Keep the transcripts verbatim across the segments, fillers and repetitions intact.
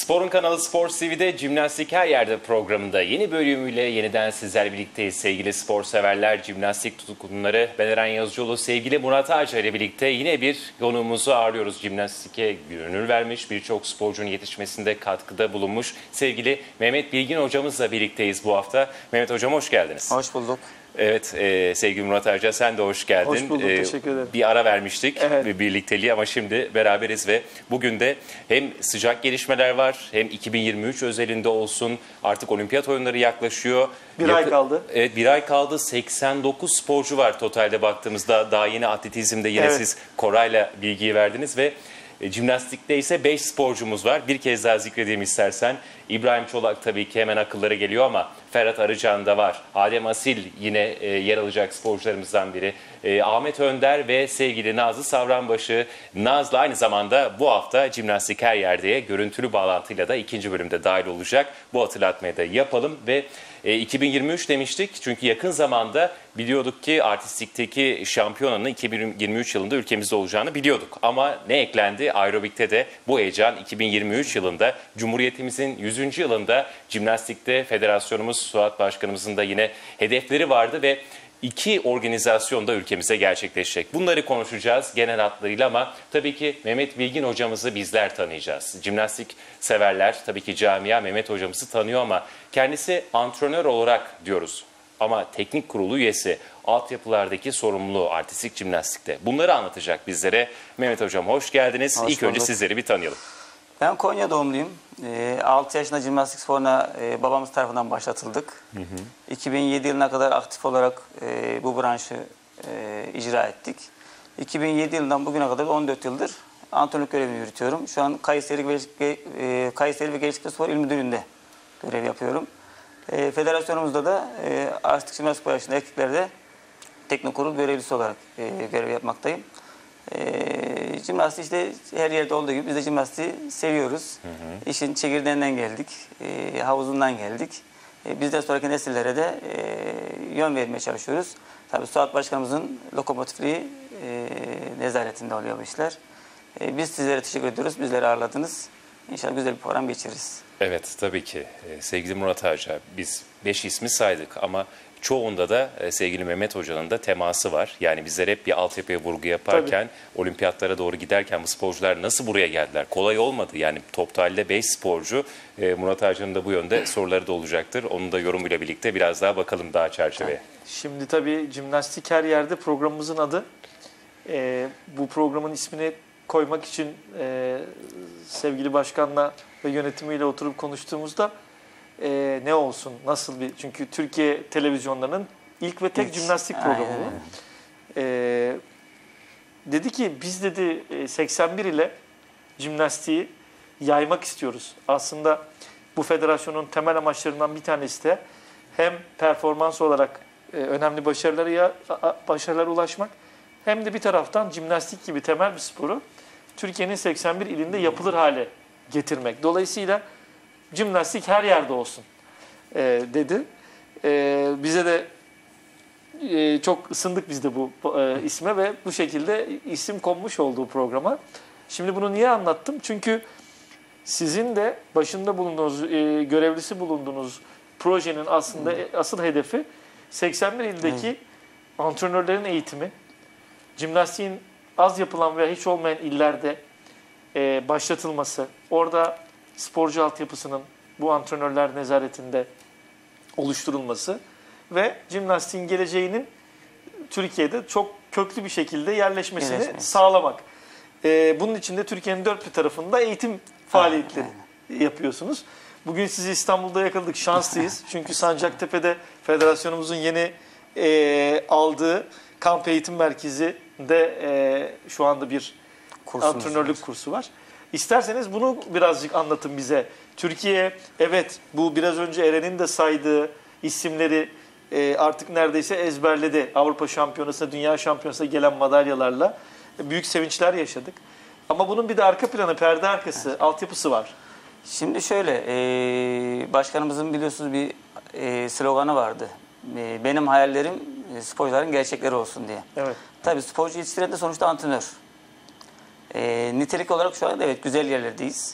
Sporun kanalı Spor T V'de Jimnastik Her Yerde programında yeni bölümüyle yeniden sizlerle birlikteyiz. Sevgili spor severler, jimnastik tutkunları, ben Eren Yazıcıoğlu, sevgili Murat Ağaca ile birlikte yine bir konuğumuzu ağırlıyoruz. Jimnastike gönül vermiş, birçok sporcunun yetişmesinde katkıda bulunmuş sevgili Mehmet Bilgin hocamızla birlikteyiz bu hafta. Mehmet hocam hoş geldiniz. Hoş bulduk. Evet e, sevgili Murat Ağaca sen de hoş geldin. Hoş bulduk, e, teşekkür ederim. Bir ara vermiştik evet. bir birlikteliği ama şimdi beraberiz ve bugün de hem sıcak gelişmeler var hem iki bin yirmi üç özelinde olsun, artık olimpiyat oyunları yaklaşıyor. Bir ay kaldı. Evet, bir ay kaldı. seksen dokuz sporcu var totalde baktığımızda. Daha yeni atletizmde yine evet. siz Koray'la bilgiyi verdiniz ve e, jimnastikte ise beş sporcumuz var. Bir kez daha zikredeyim istersen. İbrahim Çolak tabii ki hemen akıllara geliyor ama Ferhat Arıcan da var. Adem Asil yine e, yer alacak sporcularımızdan biri. E, Ahmet Önder ve sevgili Nazlı Savranbaşı. Nazlı aynı zamanda bu hafta Jimnastik Her Yerde'ye görüntülü bağlantıyla da ikinci bölümde dahil olacak. Bu hatırlatmayı da yapalım ve e, iki bin yirmi üç demiştik. Çünkü yakın zamanda biliyorduk ki artistlikteki şampiyonanın iki bin yirmi üç yılında ülkemizde olacağını biliyorduk. Ama ne eklendi? Aerobikte de bu heyecan iki bin yirmi üç yılında Cumhuriyetimizin yüzüncü yılında jimnastikte federasyonumuz Suat Başkanımızın da yine hedefleri vardı ve iki organizasyon da ülkemize gerçekleşecek. Bunları konuşacağız genel hatlarıyla ama tabii ki Mehmet Bilgin hocamızı bizler tanıyacağız. Jimnastik severler tabii ki camia Mehmet hocamızı tanıyor ama kendisi antrenör olarak diyoruz. Ama teknik kurulu üyesi, altyapılardaki sorumluluğu artistik jimnastikte. Bunları anlatacak bizlere. Mehmet hocam hoş geldiniz. Hoş İlk önce bulduk. Sizleri bir tanıyalım. Ben Konya doğumluyum. E, altı yaşında jimnastik sporuna e, babamız tarafından başlatıldık. Hı hı. iki bin yedi yılına kadar aktif olarak e, bu branşı e, icra ettik. iki bin yedi yılından bugüne kadar on dört yıldır antrenörlük görevini yürütüyorum. Şu an Kayseri ve, e, Kayseri ve Gençlik Spor İl Müdürlüğü'nde görev yapıyorum. E, federasyonumuzda da e, artistik jimnastik branşında erkeklerde teknik kurul görevlisi olarak e, görev yapmaktayım. E, jimnastik işte her yerde olduğu gibi biz de jimnastiği seviyoruz. Hı hı. İşin çekirdeğinden geldik, e, havuzundan geldik. E, bizden sonraki nesillere de e, yön vermeye çalışıyoruz. Tabii Suat Başkanımızın lokomotifliği e, nezaretinde oluyor bu işler. E, biz sizlere teşekkür ediyoruz, bizleri ağırladınız. İnşallah güzel bir program geçiririz. Evet tabii ki ee, sevgili Murat Ağaca biz beş ismi saydık ama çoğunda da e, sevgili Mehmet Hoca'nın da teması var. Yani bizler hep bir altyapıya vurgu yaparken tabii. olimpiyatlara doğru giderken bu sporcular nasıl buraya geldiler? Kolay olmadı yani totalde beş sporcu. e, Murat Ağaca'nın da bu yönde soruları da olacaktır. Onun da yorumuyla birlikte biraz daha bakalım daha çerçeveye. Şimdi tabii Jimnastik Her Yerde programımızın adı. E, bu programın ismini koymak için e, sevgili başkanla ve yönetimiyle oturup konuştuğumuzda e, ne olsun, nasıl bir... Çünkü Türkiye televizyonlarının ilk ve tek jimnastik programı bu. E, dedi ki biz dedi seksen bir ile jimnastiği yaymak istiyoruz. Aslında bu federasyonun temel amaçlarından bir tanesi de hem performans olarak e, önemli başarılara, başarılara ulaşmak hem de bir taraftan jimnastik gibi temel bir sporu Türkiye'nin seksen bir ilinde yapılır hale getirmek. Dolayısıyla jimnastik her yerde olsun e, dedi. E, bize de e, çok ısındık biz de bu e, isme ve bu şekilde isim konmuş olduğu programa. Şimdi bunu niye anlattım? Çünkü sizin de başında bulunduğunuz, e, görevlisi bulunduğunuz projenin aslında hmm. asıl hedefi seksen bir ildeki hmm. antrenörlerin eğitimi, jimnastiğin az yapılan veya hiç olmayan illerde e, başlatılması, orada sporcu altyapısının bu antrenörler nezaretinde oluşturulması ve jimnastiğin geleceğinin Türkiye'de çok köklü bir şekilde yerleşmesini Yerleşmesi. sağlamak. E, bunun için de Türkiye'nin dört bir tarafında eğitim faaliyetleri Aynen. yapıyorsunuz. Bugün sizi İstanbul'da yakaladık, şanslıyız. Çünkü Sancaktepe'de federasyonumuzun yeni e, aldığı kamp eğitim merkezinde e, şu anda bir Kursumuz antrenörlük var. kursu var. İsterseniz bunu birazcık anlatın bize. Türkiye, evet bu biraz önce Eren'in de saydığı isimleri e, artık neredeyse ezberledi. Avrupa Şampiyonası'na, Dünya Şampiyonası'na gelen madalyalarla büyük sevinçler yaşadık. Ama bunun bir de arka planı, perde arkası, evet. altyapısı var. Şimdi şöyle, e, başkanımızın biliyorsunuz bir e, sloganı vardı. E, benim hayallerim e, sporcuların gerçekleri olsun diye. Evet. Tabii sporcu yetiştiren de sonuçta antrenör. E, nitelik olarak şu anda evet güzel yerlerdeyiz.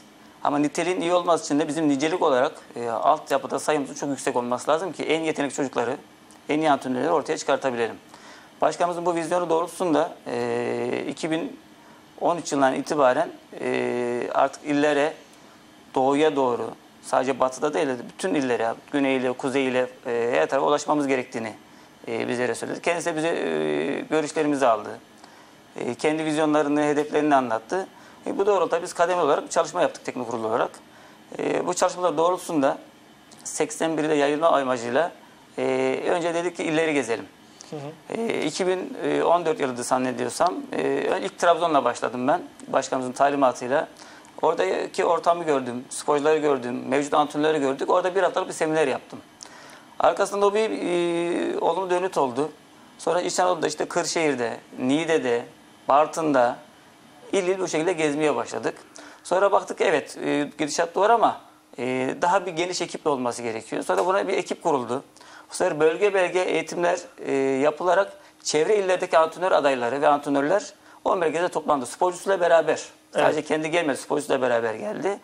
Ama niteliğin iyi olması için de bizim nicelik olarak e, altyapıda sayımızın çok yüksek olması lazım ki en yetenekli çocukları, en iyi antrenörleri ortaya çıkartabilelim. Başkanımızın bu vizyonu doğrultusunda e, iki bin on üç yılından itibaren e, artık illere, doğuya doğru, sadece batıda değil de bütün illere, güneyle, kuzeyle e, her tarafa ulaşmamız gerektiğini e, bizlere söyledi. Kendisi de bize e, görüşlerimizi aldı. E, kendi vizyonlarını, hedeflerini anlattı. E, bu doğrultuda biz kademeli olarak bir çalışma yaptık teknik kurulu olarak. E, bu çalışmalar doğrultusunda seksen birde yayılma amacıyla e, önce dedik ki illeri gezelim. Hı hı. E, iki bin on dört yılıydı zannediyorsam. E, ilk Trabzon'la başladım ben. Başkanımızın talimatıyla. Oradaki ortamı gördüm, sporcuları gördüm, mevcut antrenörleri gördük. Orada bir haftalık bir seminer yaptım. Arkasında o bir e, olumlu dönüt oldu. Sonra İç Anadolu'da işte Kırşehir'de, Niğde'de, Bartın'da il il bu şekilde gezmeye başladık. Sonra baktık evet e, gidişat doğru ama e, daha bir geniş ekiple olması gerekiyor. Sonra buna bir ekip kuruldu. Bu sefer bölge bölge eğitimler e, yapılarak çevre illerdeki antrenör adayları ve antrenörler o merkeze toplandı. Sporcusuyla beraber. Sadece evet. kendi gelmedi, sporcusuyla beraber geldi.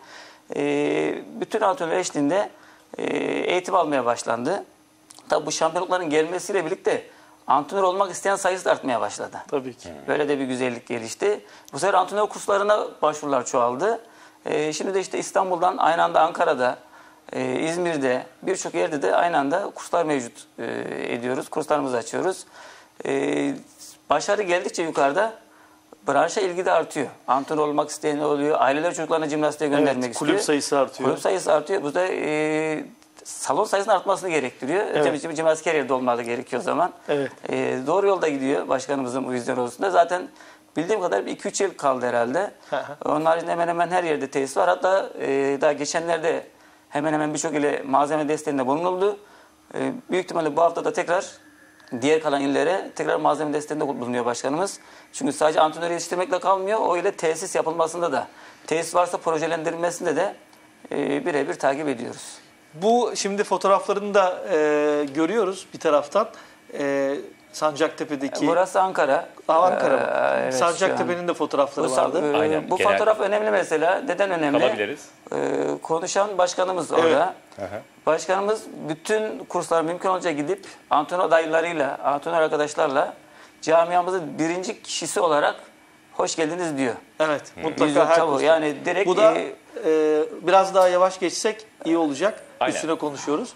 E, bütün antrenör eşliğinde e, eğitim almaya başlandı. Tabi bu şampiyonlukların gelmesiyle birlikte antrenör olmak isteyen sayısı da artmaya başladı. Tabii ki. Böyle de bir güzellik gelişti. Bu sefer antrenör kurslarına başvurular çoğaldı. E, şimdi de işte İstanbul'dan aynı anda Ankara'da, e, İzmir'de birçok yerde de aynı anda kurslar mevcut e, ediyoruz. Kurslarımızı açıyoruz. E, başarı geldikçe yukarıda branşa ilgi de artıyor. Antrenör olmak isteyen oluyor. Aileler çocuklarını jimnastiğe göndermek evet, istiyor. Kulüp sayısı artıyor. Kulüp sayısı artıyor. Bu da e, salon sayısının artmasını gerektiriyor. Evet. Tabii ki jimnastik her yerde olmalı gerekiyor o zaman. Evet. E, doğru yolda gidiyor başkanımızın bu vizyon olusunda. Zaten bildiğim kadar bir iki üç yıl kaldı herhalde. Onun haricinde hemen hemen her yerde tesis var. Hatta e, daha geçenlerde hemen hemen birçok ile malzeme desteğinde bulunuldu. E, büyük ihtimalle bu hafta da tekrar diğer kalan illere tekrar malzeme desteğinde bulunuyor başkanımız. Çünkü sadece antrenör yetiştirmekle kalmıyor. O ile tesis yapılmasında da, tesis varsa projelendirilmesinde de e, birebir takip ediyoruz. Bu şimdi fotoğraflarını da e, görüyoruz bir taraftan. E, Sancaktepe'deki... Burası Ankara. Aa, Ankara mı? Ee, evet, Sancaktepe'nin de fotoğrafları bu, vardı. E, Aynen, bu genel... fotoğraf önemli mesela. Neden önemli? Kalabiliriz. E, konuşan başkanımız orada. Evet. Başkanımız bütün kurslar mümkün olunca gidip antrenör adaylarıyla, antrenör arkadaşlarla camiamızın birinci kişisi olarak hoş geldiniz diyor. Evet. Hı. Mutlaka her kursta. Yani direkt... Bu da e, e, biraz daha yavaş geçsek iyi olacak. Aynen. Üstüne konuşuyoruz.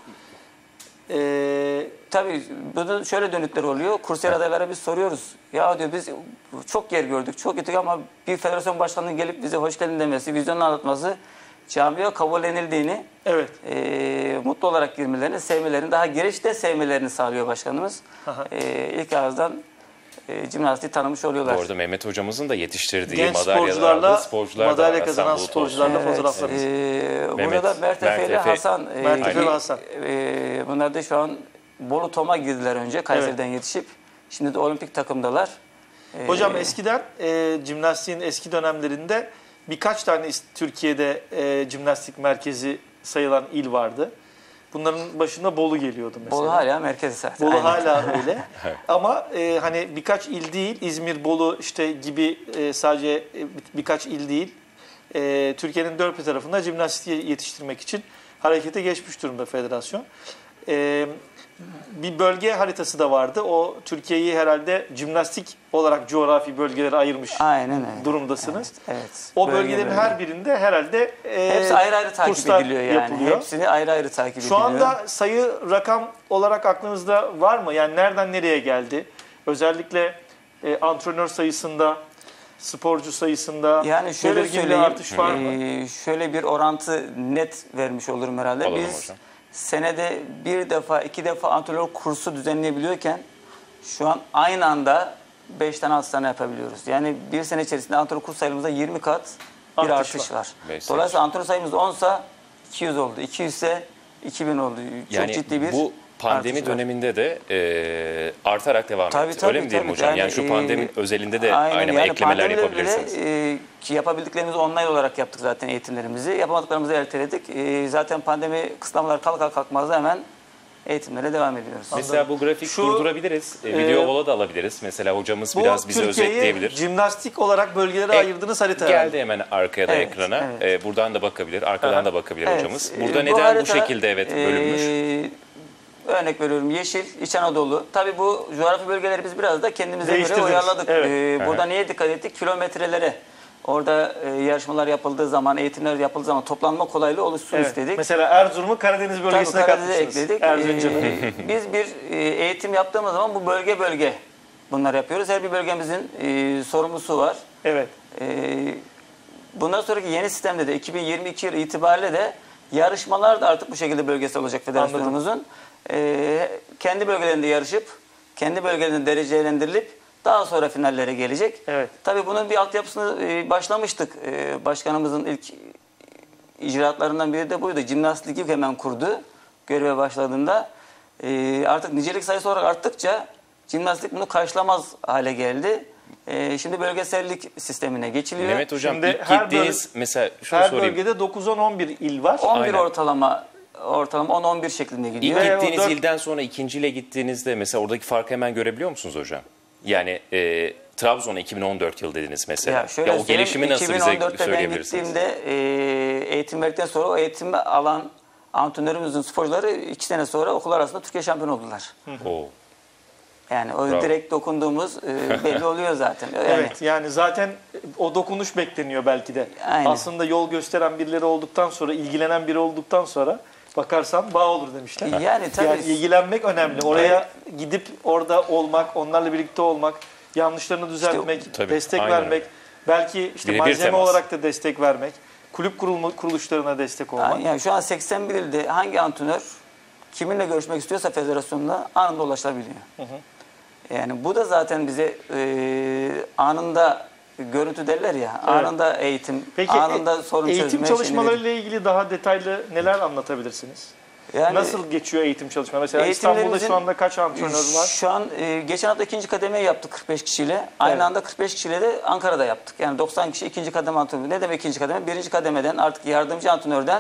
Eee... Tabii bunun şöyle dönütler oluyor. Kursiyer evet. adaylara biz soruyoruz. Ya diyor biz çok yer gördük, çok gittik ama bir federasyon başkanının gelip bize hoş geldin demesi, vizyonunu anlatması, camiye kabullenildiğini, evet. e, mutlu olarak girmelerini, sevmelerini, daha girişte sevmelerini sağlıyor başkanımız. E, ilk ağızdan e, jimnastiği tanımış oluyorlar. Bu arada Mehmet hocamızın da yetiştirdiği genç sporcularla sporcular madalya da kazanan sporcularla evet, fotoğraflarımız. E, Mehmet, burada Mertefe ile Hasan. Mertefe ve Hasan. E, bunlar da şu an Bolu Tom'a girdiler önce Kayseri'den evet. yetişip. Şimdi de olimpik takımdalar. Hocam ee, eskiden e, jimnastiğin eski dönemlerinde birkaç tane Türkiye'de e, jimnastik merkezi sayılan il vardı. Bunların başında Bolu geliyordu mesela. Bolu hala merkezi zaten. Bolu hala öyle. Ama e, hani birkaç il değil, İzmir, Bolu işte gibi e, sadece e, birkaç il değil. E, Türkiye'nin dört bir tarafında jimnastiği yetiştirmek için harekete geçmiş durumda federasyon. E, Bir bölge haritası da vardı. O Türkiye'yi herhalde jimnastik olarak coğrafi bölgelere ayırmış Aynen öyle. durumdasınız. Evet, evet. O Bölge bölgelerin bölge. her birinde herhalde e, hepsi ayrı ayrı takip ediliyor yani. Yapılıyor. Hepsini ayrı ayrı takip Şu ediliyor. Şu anda sayı rakam olarak aklınızda var mı? Yani nereden nereye geldi? Özellikle e, antrenör sayısında, sporcu sayısında yani şöyle belirgin bir artış var mı? E, şöyle bir orantı net vermiş olurum herhalde. Olalım Biz hocam. senede bir defa, iki defa antrenör kursu düzenleyebiliyorken şu an aynı anda beş tane, altı tane yapabiliyoruz. Yani bir sene içerisinde antrenör kurs sayımızda yirmi kat bir artış, artış var. var. Dolayısıyla antrenör sayımız onsa iki yüz oldu. iki yüz ise iki bin oldu. Çok yani ciddi bir bu pandemi döneminde de e, artarak devam tabii, etti. Tabii, Öyle mi diyelim hocam? Yani, yani şu pandemi e, özelinde de aynen, aynı yani eklemeler yapabilirsiniz. Bile, e, ki yapabildiklerimizi online olarak yaptık zaten eğitimlerimizi. Yapamadıklarımızı erteledik. E, zaten pandemi kısıtlamalar kalkar kalkmaz hemen eğitimlere devam ediyoruz. Mesela bu grafik Şu, durdurabiliriz. E, e, video vola da alabiliriz. Mesela hocamız Bu biraz bize Türkiye'yi özetleyebilir. jimnastik olarak bölgelere E, ayırdığınız harita. Geldi herhalde. hemen arkaya da Evet, ekrana. evet. E, buradan da bakabilir, arkadan Aha. da bakabilir Evet, hocamız. e, Burada bu neden bu harita, şekilde evet bölünmüş? e, örnek veriyorum Yeşil, İç Anadolu. Tabii bu coğrafi bölgeleri biz biraz da kendimize göre Değiştirdiniz. uyarladık. Evet. E, burada niye dikkat ettik? Kilometrelere. Orada e, yarışmalar yapıldığı zaman, eğitimler yapıldığı zaman toplanma kolaylığı oluşsun Evet. istedik. Mesela Erzurum'u Karadeniz Tabii bölgesine Karadeniz'e katmışsınız. ekledik. Erzincan'ı. Ee, biz bir e, eğitim yaptığımız zaman bu bölge bölge bunları yapıyoruz. Her bir bölgemizin e, sorumlusu var. Evet. E, bundan sonraki yeni sistemde de iki bin yirmi iki yılı itibariyle de yarışmalar da artık bu şekilde bölgesel olacak federasyonumuzun. E, kendi bölgelerinde yarışıp, kendi bölgelerinde derecelendirilip daha sonra finallere gelecek. Evet. Tabii bunun bir altyapısını e, başlamıştık. E, başkanımızın ilk icraatlarından biri de buydu. Jimnastik Ligi hemen kurdu göreve başladığında. E, artık nicelik sayısı olarak arttıkça jimnastik bunu karşılamaz hale geldi. E, şimdi bölgesellik sistemine geçiliyor. Mehmet Hocam Şimdi ilk her gittiğiniz mesela şunu Her sorayım. bölgede dokuz on on bir il var. on bir Aynen. ortalama ortalama on on bir şeklinde İlk gidiyor. Ve gittiğiniz orada- ilden sonra ikinciyle gittiğinizde mesela oradaki farkı hemen görebiliyor musunuz hocam? Yani e, Trabzon'a iki bin on dört yıl dediniz mesela. Ya şöyle Ya o söyleyeyim, gelişimi nasıl bize iki bin on dörtte ben söyleyebilirsiniz? gittiğimde e, eğitim verdikten sonra o eğitimi alan antrenörümüzün sporcuları iki sene sonra okul arasında Türkiye şampiyonu oldular. Oo. Yani o Bravo. direkt dokunduğumuz e, belli oluyor zaten. Yani, Evet, yani zaten o dokunuş bekleniyor belki de. Aynen. Aslında yol gösteren birileri olduktan sonra, ilgilenen biri olduktan sonra bakarsan bağ olur demişler. Yani tabii. Yani ilgilenmek önemli. Oraya gidip orada olmak, onlarla birlikte olmak, yanlışlarını düzeltmek, Tabii, destek aynen vermek, belki işte Birebir malzeme temas. olarak da destek vermek, kulüp kurulma, kuruluşlarına destek olmak. Yani, yani şu an seksen bir ilde hangi antrenör kiminle görüşmek istiyorsa federasyonla anında ulaşılabiliyor. Yani bu da zaten bize e, anında görüntü derler ya, anında eğitim, Peki anında sorun eğitim çözme. çalışmalarıyla ilgili daha detaylı neler anlatabilirsiniz? Yani Nasıl geçiyor eğitim çalışmaları? Mesela İstanbul'da eğitimlerimizin şu anda kaç antrenör var? Şu an e, geçen hafta ikinci kademeyi yaptık kırk beş kişiyle. Aynı Evet. anda kırk beş kişiyle de Ankara'da yaptık. Yani doksan kişi ikinci kademe antrenörü. Ne demek ikinci kademe? Birinci kademeden artık yardımcı antrenörden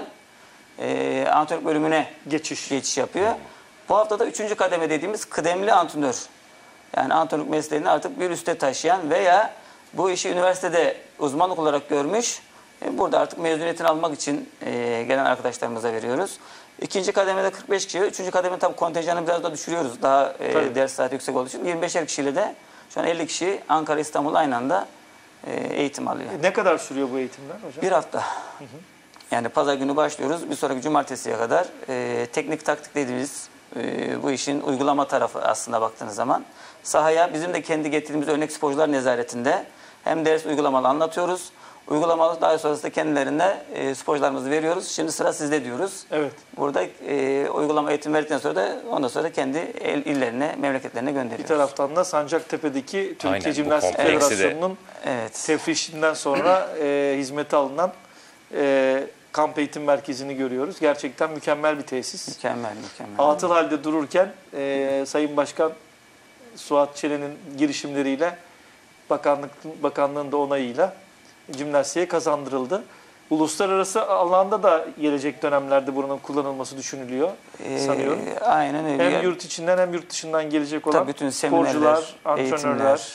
e, antrenör bölümüne Geçiş. geçiş yapıyor. Bu hafta da üçüncü kademe dediğimiz kıdemli antrenör. Yani antrenörlük mesleğini artık bir üste taşıyan veya bu işi üniversitede uzmanlık olarak görmüş. e, Burada artık mezuniyetini almak için e, gelen arkadaşlarımıza veriyoruz. İkinci kademede kırk beş kişi, üçüncü kademede tabii kontenjanı biraz da düşürüyoruz. Daha e, Tabii. ders saati yüksek olduğu için. yirmi beşer kişiyle de şu an elli kişi Ankara, İstanbul aynı anda e, eğitim alıyor. Ne kadar sürüyor bu eğitimler hocam? Bir hafta. Yani pazar günü başlıyoruz. Bir sonraki cumartesiye kadar e, teknik taktik dediğimiz e, bu işin uygulama tarafı aslında baktığınız zaman. Sahaya bizim de kendi getirdiğimiz örnek sporcular nezaretinde hem ders uygulamalı anlatıyoruz. Uygulamalı daha sonrasında kendilerine e, sporcularımızı veriyoruz. Şimdi sıra sizde diyoruz. Evet. Burada e, uygulama eğitim verdikten sonra da ondan sonra kendi el, illerine, memleketlerine Bir gönderiyoruz. taraftan da Sancaktepe'deki Türkiye Aynen, bu Jimnastik kompleksi de- Federasyonu'nun Evet. tefrişinden sonra e, hizmete alınan e, kamp eğitim merkezini görüyoruz. Gerçekten mükemmel bir tesis. Mükemmel, mükemmel. Atıl halde dururken e, Sayın Başkan Suat Çelen'in girişimleriyle bakanlık bakanlığın da onayıyla jimnastiğe kazandırıldı. Uluslararası alanda da gelecek dönemlerde buranın kullanılması düşünülüyor Ee, sanıyorum. Aynen öyle. Hem yurt içinden hem yurt dışından gelecek olan Tabii bütün seminerler, sporcular, antrenörler eğitimler.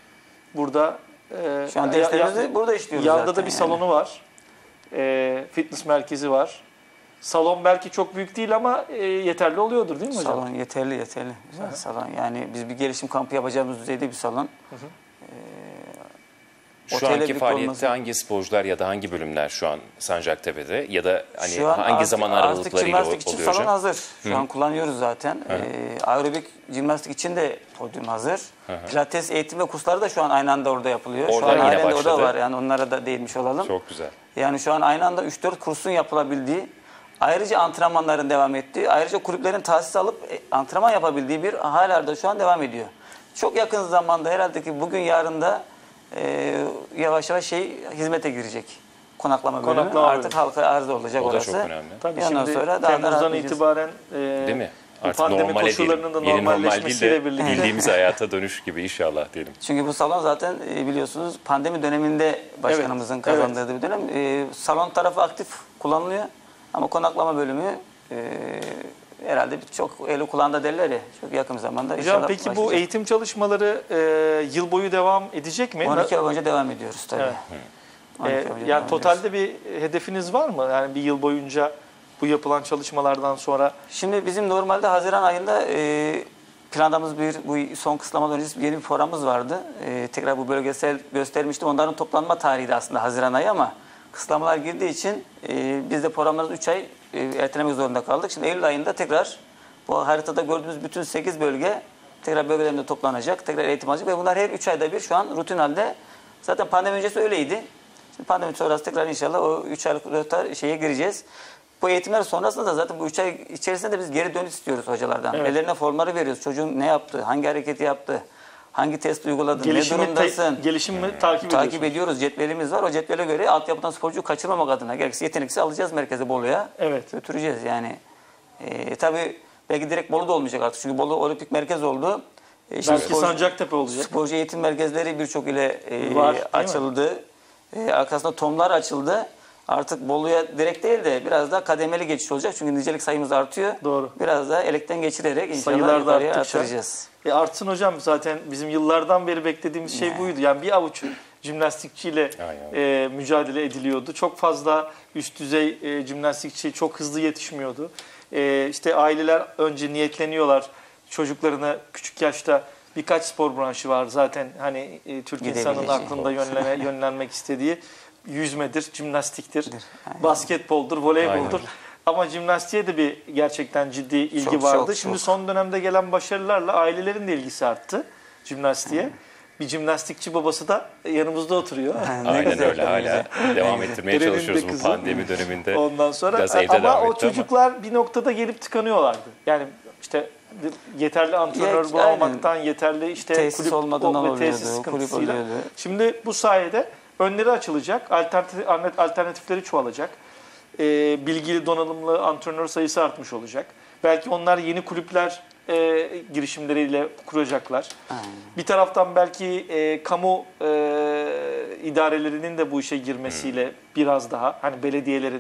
burada e, Şu an ya- derslerimizi ya- burada işliyoruz Yanda zaten da bir yani. salonu var. E, fitness merkezi var. Salon belki çok büyük değil ama e, yeterli oluyordur değil mi hocam? Salon yeterli yeterli. Güzel salon. Yani biz bir gelişim kampı yapacağımız düzeyde bir salon. Şu Otele anki bir faaliyette olması- hangi sporcular ya da hangi bölümler şu an Sancaktepe'de ya da hani Şu an hangi artık- zaman Artık aralıklarıyla jimnastik için oluyor salon hocam? hazır. Şu an kullanıyoruz zaten. Ee, aerobik jimnastik için de podyum hazır. Pilates eğitim ve kursları da şu an aynı anda orada yapılıyor. Orada şu an yine halen de başladı. orada var. Yani onlara da değinmiş olalım. Çok güzel. Yani şu an aynı anda üç dört kursun yapılabildiği, ayrıca antrenmanların devam ettiği, ayrıca kulüplerin tahsis alıp e, antrenman yapabildiği bir halde şu an devam ediyor. Çok yakın zamanda herhalde ki bugün yarın da e, yavaş yavaş şey hizmete girecek. Konaklama bölümü. Konaklama Artık bölümü. halka arz olacak O da orası. çok önemli. Tabii Ondan şimdi sonra daha da Temmuz'dan rahatlayacağız. itibaren e, Değil mi? bu Artık pandemi normale koşullarının da diyelim. Yeni normal değil normalleşmesiyle de birlikte. bildiğimiz hayata dönüş gibi inşallah diyelim. Çünkü bu salon zaten e, biliyorsunuz pandemi döneminde başkanımızın Evet, kazandığı bir dönem. E, salon tarafı aktif kullanılıyor ama konaklama bölümü e, herhalde çok eli kulağında derler ya. Çok yakın zamanda Hocam inşallah peki bu başlayacak. eğitim çalışmaları e, yıl boyu devam edecek mi? on iki ay boyunca devam ediyoruz tabii. Evet. on iki ay E, boyunca yani devam totalde bir hedefiniz var mı? Yani bir yıl boyunca bu yapılan çalışmalardan sonra. Şimdi bizim normalde Haziran ayında e, planladığımız bir bu son kısıtlamadan önce yeni bir programımız vardı. E, tekrar bu bölgesel göstermiştim. Onların toplanma tarihi de aslında Haziran ayı ama kısıtlamalar girdiği için e, biz de programımızı üç ay e, ertelemek zorunda kaldık. Şimdi Eylül ayında tekrar bu haritada gördüğümüz bütün sekiz bölge tekrar bölgelerinde toplanacak. Tekrar eğitim alacak ve bunlar her üç ayda bir şu an rutin halde. Zaten pandemi öncesi öyleydi. Şimdi pandemi sonrası tekrar inşallah o üç aylık rota şeye gireceğiz. Bu eğitimler sonrasında da zaten bu üç ay içerisinde de biz geri dönüş istiyoruz hocalardan. Evet. Ellerine formları veriyoruz. Çocuğun ne yaptı, hangi hareketi yaptı, hangi test uyguladı, Gelişimi, ne durumdasın. gelişimi takip, Takip ediyorsunuz. ediyoruz. Cetvelimiz var. O cetvele göre altyapıdan sporcuyu kaçırmamak adına gerekirse yeteneksi alacağız merkeze Bolu'ya. Evet. Götüreceğiz yani. Ee, tabii belki direkt Bolu'da olmayacak artık. Çünkü Bolu olimpik merkez oldu. Ee, şimdi Belki sporcu- Sancaktepe olacak. Sporcu eğitim merkezleri birçok ile e, Var, değil mi? açıldı. E, arkasında tomlar açıldı. Artık Bolu'ya direkt değil de biraz daha kademeli geçiş olacak. Çünkü nicelik sayımız artıyor. Doğru. Biraz daha elekten geçirerek inşallah Sayılar da yukarıya arttıkça. artıracağız. E artsın hocam, zaten bizim yıllardan beri beklediğimiz şey buydu. Yani bir avuç jimnastikçiyle e, mücadele ediliyordu. Çok fazla üst düzey e, jimnastikçi çok hızlı yetişmiyordu. E, işte aileler önce niyetleniyorlar çocuklarını küçük yaşta. Birkaç spor branşı var zaten hani e, Türk insanının Gidebileceği. aklında yönlene, yönlenmek istediği. Yüzmedir, jimnastiktir, Aynen. basketboldur, voleyboldur. Aynen. Ama jimnastiğe de bir gerçekten ciddi ilgi Çok, vardı. çok, Şimdi çok. son dönemde gelen başarılarla ailelerin de ilgisi arttı jimnastiğe. Bir jimnastikçi babası da yanımızda oturuyor. Ne Aynen güzel, öyle, ne hala güzel. devam ettirmeye Derenin de çalışıyoruz bu kızı. pandemi döneminde. Ondan sonra Biraz evde ama devam o etti ama. çocuklar bir noktada gelip tıkanıyorlardı. Yani işte yeterli antrenör Ya, bulamamaktan, yeterli işte Tesis kulüp olmadığından ve tesis oluyordu, kulüp sıkıntısıyla. oluyordu. Şimdi bu sayede önleri açılacak, alternatif, alternatifleri çoğalacak. Ee, bilgili, donanımlı antrenör sayısı artmış olacak. Belki onlar yeni kulüpler e, girişimleriyle kuracaklar. Aynen. Bir taraftan belki e, kamu e, idarelerinin de bu işe girmesiyle Hmm. biraz daha, hani belediyelerin,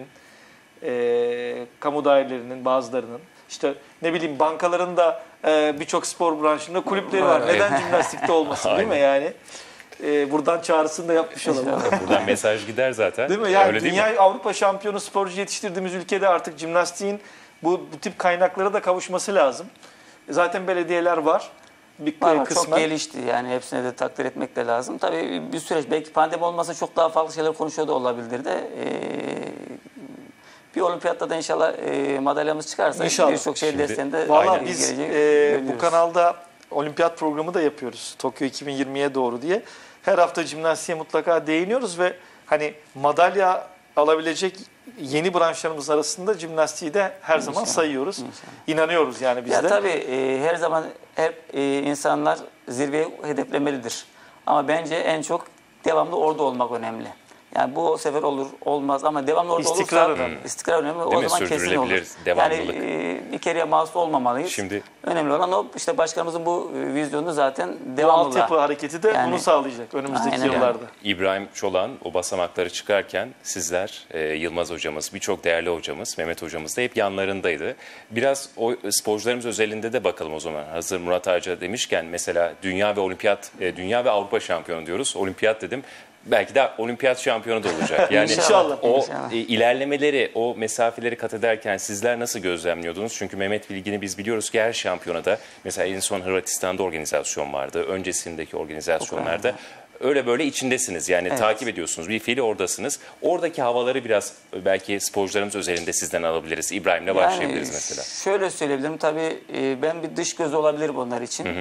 e, kamu dairelerinin bazılarının, işte ne bileyim bankaların da e, birçok spor branşında kulüpleri var. Evet. Neden jimnastikte olmasın, değil mi Aynen. yani? E, buradan çağrısını da yapmış olalım. Buradan mesaj gider zaten. Değil mi? Yani Öyle değil dünya mi? Avrupa şampiyonu sporcu yetiştirdiğimiz ülkede artık jimnastiğin bu, bu tip kaynaklara da kavuşması lazım. Zaten belediyeler var. Bir Var, var, kısmen. çok gelişti yani hepsine de takdir etmek de lazım. Tabii bir süreç belki pandemi olmasa çok daha farklı şeyler konuşuyor da olabilir de. Ee, bir olimpiyatta da inşallah e, madalyamız çıkarsa İnşallah. birçok şey Şimdi- desteğinde Valla e, biz gelecek, e, görüyoruz. bu kanalda olimpiyat programı da yapıyoruz. Tokyo iki bin yirmiye doğru diye. Her hafta jimnastiğe mutlaka değiniyoruz ve hani madalya alabilecek yeni branşlarımız arasında jimnastiği de her zaman İnşallah, sayıyoruz. inşallah. İnanıyoruz yani biz Ya de. tabii e, her zaman hep e, insanlar zirveyi hedeflemelidir. Ama bence en çok devamlı orada olmak önemli. Yani bu sefer olur, olmaz ama devamlı orada İstikrar olursa önemli. istikrar önemli. Değil o mi? zaman kesin olur. Sürdürülebilir devamlılık. Yani e, bir kereye mahsus olmamalıyız. Şimdi- önemli olan o işte başkanımızın bu e, vizyonu zaten Bu devamlılığa. altyapı hareketi de Yani- bunu sağlayacak önümüzdeki Aynen öyle. yıllarda. İbrahim Çolan o basamakları çıkarken sizler, e, Yılmaz hocamız, birçok değerli hocamız, Mehmet hocamız da hep yanlarındaydı. Biraz o sporcularımız özelinde de bakalım o zaman. Hazır Murat Arca demişken mesela dünya ve olimpiyat, e, dünya ve Avrupa şampiyonu diyoruz. Olimpiyat dedim. Belki de olimpiyat şampiyonu da olacak. Yani İnşallah. o İnşallah. e, ilerlemeleri, o mesafeleri kat ederken sizler nasıl gözlemliyordunuz? Çünkü Mehmet Bilgin'i biz biliyoruz ki her şampiyonada, mesela en son Hırvatistan'da organizasyon vardı. Öncesindeki organizasyonlarda öyle böyle içindesiniz. Yani Evet. takip ediyorsunuz. Bir fiili oradasınız. Oradaki havaları biraz belki sporcularımız özelinde sizden alabiliriz. İbrahim'le başlayabiliriz mesela. Şöyle söyleyebilirim tabii e, ben bir dış göz olabilir bunlar için. E,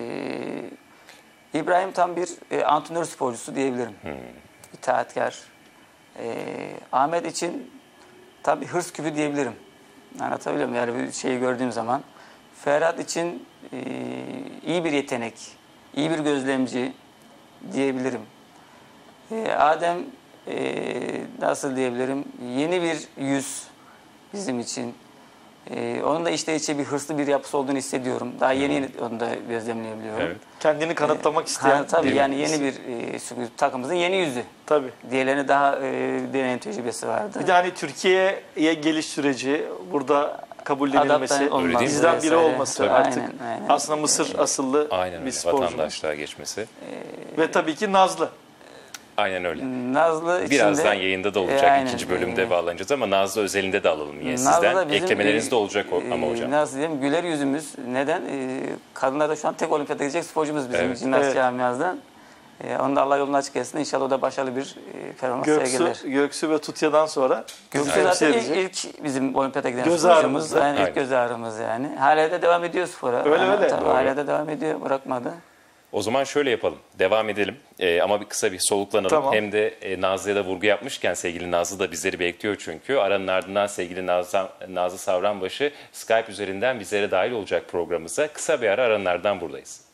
İbrahim tam bir e, antrenör sporcusu diyebilirim. İtaatkar. E, Ahmet için tabii hırs küpü diyebilirim. Anlatabiliyor muyum? Yani bir şeyi gördüğüm zaman. Ferhat için e, iyi bir yetenek, iyi bir gözlemci diyebilirim. E, Adem e, nasıl diyebilirim? Yeni bir yüz bizim için. Ee, onun da işte içe bir hırslı bir yapısı olduğunu hissediyorum. Daha yeni yeni onu da gözlemleyebiliyorum. Evet. Kendini kanıtlamak isteyen. Ha, tabii değil mi? yani yeni bir e, sürpriz. Takımımızın yeni yüzü. Tabii. Diğerlerine daha e, deneyim tecrübesi vardı. Bir de hani Türkiye'ye geliş süreci, burada kabul edilmesi, Adapte olması bizden biri vesaire. olması Tabii. artık Aynen, aynen. aslında Mısır asıllı Aynen bir öyle. sporcumuz. Vatandaşlığa geçmesi. Ve tabii ki Nazlı. Aynen öyle. Nazlı içinde... Birazdan yayında da olacak. E, aynen. İkinci bölümde E, bağlanacağız ama Nazlı özelinde de alalım yine Nazlı sizden. da bizim, Eklemeleriniz de olacak o, e, ama hocam. Nasıl diyeyim? Güler yüzümüz. Neden? E, kadınlarda şu an tek olimpiyata gidecek sporcumuz bizim Evet. jimnastik Evet. camiasından. E, onu da Allah yolunu açık etsin. İnşallah o da başarılı bir e, performans sergiler. Göksu, Göksu ve Tutya'dan sonra Göksu temsil zaten ilk, edecek. ilk bizim olimpiyata giden Göz sporcumuz. ağrımız. Yani Aynen. ilk göz ağrımız yani. Hala da devam ediyor spora. Öyle Yani öyle. tabii Doğru. hala da devam ediyor. Bırakmadı. O zaman şöyle yapalım. Devam edelim. Ee, ama bir kısa bir soluklanalım. Tamam. Hem de e, Nazlı'ya da vurgu yapmışken sevgili Nazlı da bizleri bekliyor çünkü. Aranın ardından sevgili Nazlı, Nazlı Savranbaşı Skype üzerinden bizlere dahil olacak programımıza. Kısa bir ara aranın ardından buradayız.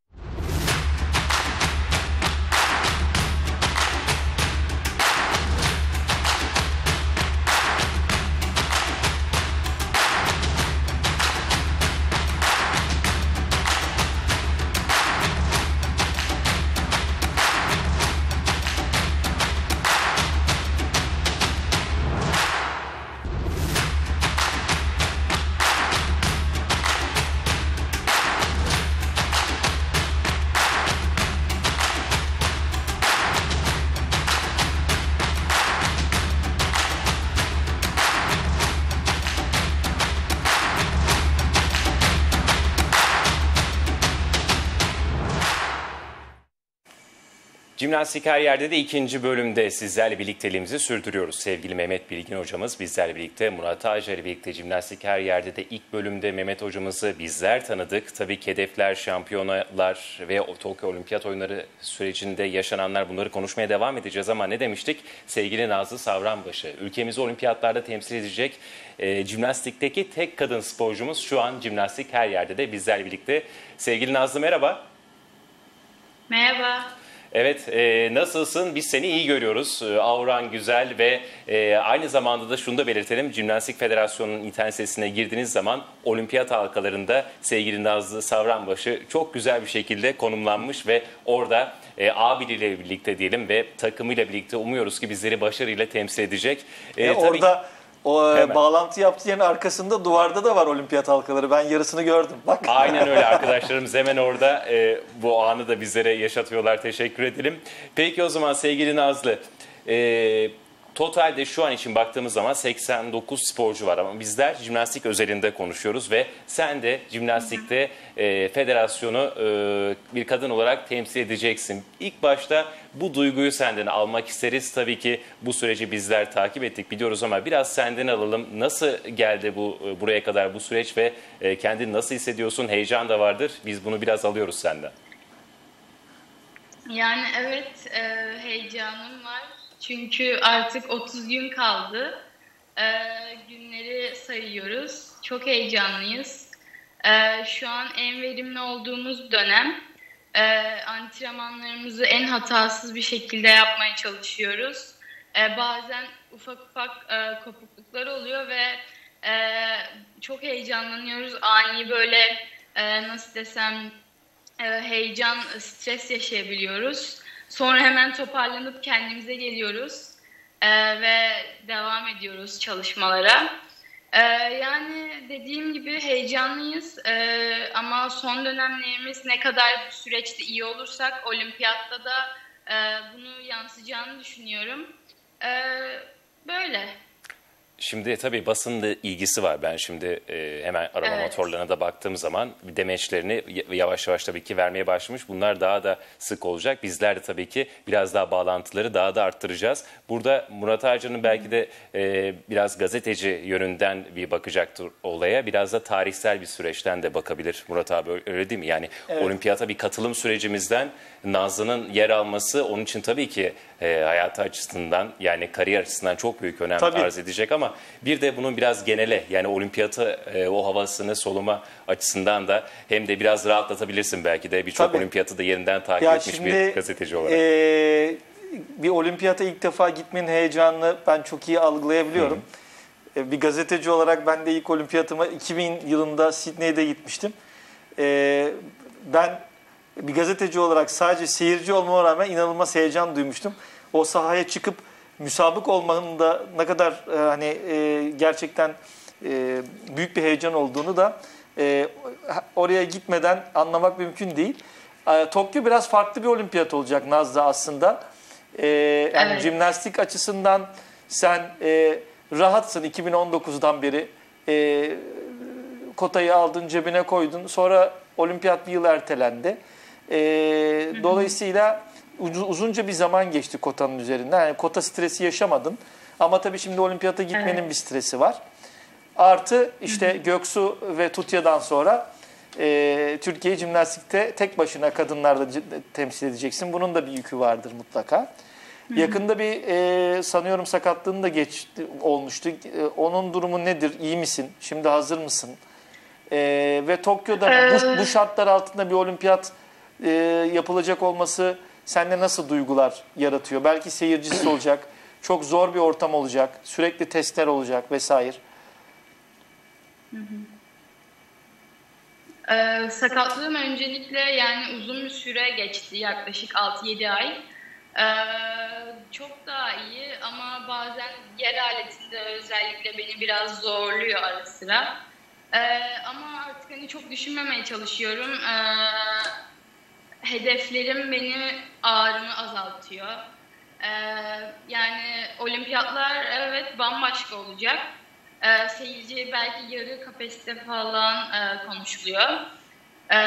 Jimnastik her yerde de ikinci bölümde sizlerle birlikteliğimizi sürdürüyoruz. Sevgili Mehmet Bilgin hocamız bizlerle birlikte, Murat Ağaca ile birlikte Jimnastik her yerde de ilk bölümde Mehmet hocamızı bizler tanıdık. Tabii ki hedefler, şampiyonalar ve o Tokyo Olimpiyat Oyunları sürecinde yaşananlar, bunları konuşmaya devam edeceğiz ama ne demiştik? Sevgili Nazlı Savranbaşı, ülkemizi olimpiyatlarda temsil edecek e, jimnastikteki tek kadın sporcumuz şu an Jimnastik her yerde de bizlerle birlikte. Sevgili Nazlı merhaba. Merhaba. Evet, e, nasılsın? Biz seni iyi görüyoruz. E, avran güzel ve e, aynı zamanda da şunu da belirtelim. Jimnastik Federasyonu'nun internet sitesine girdiğiniz zaman olimpiyat halkalarında sevgili Nazlı Savranbaşı çok güzel bir şekilde konumlanmış ve orada e, abiyle birlikte diyelim ve takımıyla birlikte umuyoruz ki bizleri başarıyla temsil edecek. E, E, tabii- orada o e, Hemen. bağlantı yaptığı yerin arkasında duvarda da var olimpiyat halkaları. Ben yarısını gördüm. Bak. Aynen öyle, arkadaşlarımız hemen orada e, bu anı da bizlere yaşatıyorlar. Teşekkür edelim. Peki o zaman sevgili Nazlı, e, totalde şu an için baktığımız zaman seksen dokuz sporcu var ama bizler jimnastik özelinde konuşuyoruz ve sen de jimnastikte e, federasyonu e, bir kadın olarak temsil edeceksin. İlk başta bu duyguyu senden almak isteriz. Tabii ki bu süreci bizler takip ettik, biliyoruz ama biraz senden alalım. Nasıl geldi bu buraya kadar bu süreç ve e, kendini nasıl hissediyorsun? Heyecan da vardır. Biz bunu biraz alıyoruz senden. Yani evet, e, heyecanım var. Çünkü artık otuz gün kaldı. E, günleri sayıyoruz. Çok heyecanlıyız. E, şu an en verimli olduğumuz dönem. E, antrenmanlarımızı en hatasız bir şekilde yapmaya çalışıyoruz. E, bazen ufak ufak e, kopukluklar oluyor ve e, çok heyecanlanıyoruz. Ani böyle e, nasıl desem heyecan, stres yaşayabiliyoruz. Sonra hemen toparlanıp kendimize geliyoruz ee, ve devam ediyoruz çalışmalara. Ee, yani dediğim gibi heyecanlıyız ee, ama son dönemlerimiz ne kadar bu süreçte iyi olursak olimpiyatta da e, bunu yansıyacağını düşünüyorum. Ee, böyle. Şimdi tabii basının da ilgisi var. Ben şimdi e, hemen arama Evet. motorlarına da baktığım zaman demeçlerini yavaş yavaş tabii ki vermeye başlamış. Bunlar daha da sık olacak. Bizler de tabii ki biraz daha bağlantıları daha da arttıracağız. Burada Murat Ağaca'nın belki de e, biraz gazeteci yönünden bir bakacaktır olaya. Biraz da tarihsel bir süreçten de bakabilir Murat abi, öyle değil mi? Yani Evet. olimpiyata bir katılım sürecimizden Nazlı'nın yer alması onun için tabii ki e, hayatı açısından, yani kariyer açısından çok büyük önem Tabii. arz edecek ama bir de bunun biraz genele, yani olimpiyatı e, o havasını soluma açısından da hem de biraz rahatlatabilirsin belki de birçok Tabii. olimpiyatı da yerinden takip Ya etmiş şimdi, bir gazeteci olarak. e, bir olimpiyata ilk defa gitmenin heyecanını ben çok iyi algılayabiliyorum. E, bir gazeteci olarak ben de ilk olimpiyatıma iki bin yılında Sydney'de gitmiştim. E, ben bir gazeteci olarak sadece seyirci olmama rağmen inanılmaz heyecan duymuştum. O sahaya çıkıp müsabık olmanın da ne kadar e, hani e, gerçekten e, büyük bir heyecan olduğunu da e, oraya gitmeden anlamak mümkün değil. E, Tokyo biraz farklı bir olimpiyat olacak Nazlı aslında. E, yani Evet. jimnastik açısından sen e, rahatsın iki bin on dokuzdan beri. E, kotayı aldın, cebine koydun. Sonra olimpiyat bir yıl ertelendi. E, dolayısıyla uzunca bir zaman geçti kotanın üzerinden. Yani kota stresi yaşamadın. Ama tabii şimdi olimpiyata gitmenin Evet. bir stresi var. Artı işte Göksu ve Tutya'dan sonra e, Türkiye jimnastikte tek başına kadınlarda temsil edeceksin. Bunun da bir yükü vardır mutlaka. Yakında bir e, sanıyorum sakatlığın da geçti, olmuştu. E, onun durumu nedir? İyi misin? Şimdi hazır mısın? E, ve Tokyo'da bu, bu şartlar altında bir olimpiyat e, yapılacak olması sende nasıl duygular yaratıyor? Belki seyircisi olacak. Çok zor bir ortam olacak. Sürekli testler olacak vesaire. Ee, sakatlığım öncelikle yani uzun bir süre geçti. Yaklaşık altı yedi ay. Ee, çok daha iyi ama bazen yer aletinde özellikle beni biraz zorluyor ara sıra. Ee, ama artık hani çok düşünmemeye çalışıyorum. Ee, hedeflerim benim ağrımı azaltıyor. Ee, yani olimpiyatlar evet bambaşka olacak. Ee, seyirci belki yarı kapasite falan e, konuşuluyor. Ee,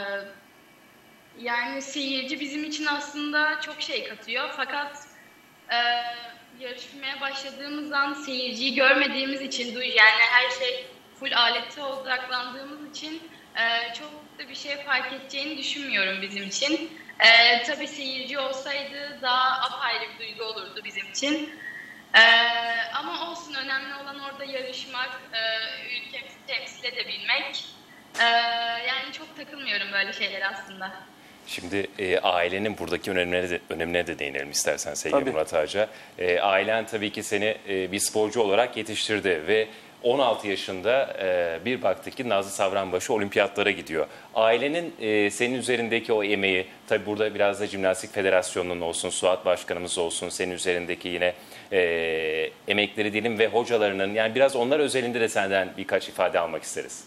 yani seyirci bizim için aslında çok şey katıyor. Fakat e, yarışmaya başladığımız an seyirciyi görmediğimiz için, yani her şey full alete odaklandığımız için e, çok da bir şey fark edeceğini düşünmüyorum bizim için. E, tabii seyirci olsaydı daha apayrı bir duygu olurdu bizim için. Ee, ama olsun, önemli olan orada yarışmak, e, ülkemizi temsil edebilmek. Ee, yani çok takılmıyorum böyle şeyler aslında. Şimdi e, ailenin buradaki önemlerine de, önemlerine de değinelim istersen sevgili Tabii. Murat Ağaca. E, ailen tabii ki seni e, bir sporcu olarak yetiştirdi ve on altı yaşında e, bir baktık ki Nazlı Savranbaşı olimpiyatlara gidiyor. Ailenin e, senin üzerindeki o emeği, tabii burada biraz da Jimnastik Federasyonu'nun olsun, Suat Başkanımız olsun, senin üzerindeki yine e, emekleri diyelim ve hocalarının, yani biraz onlar özelinde de senden birkaç ifade almak isteriz.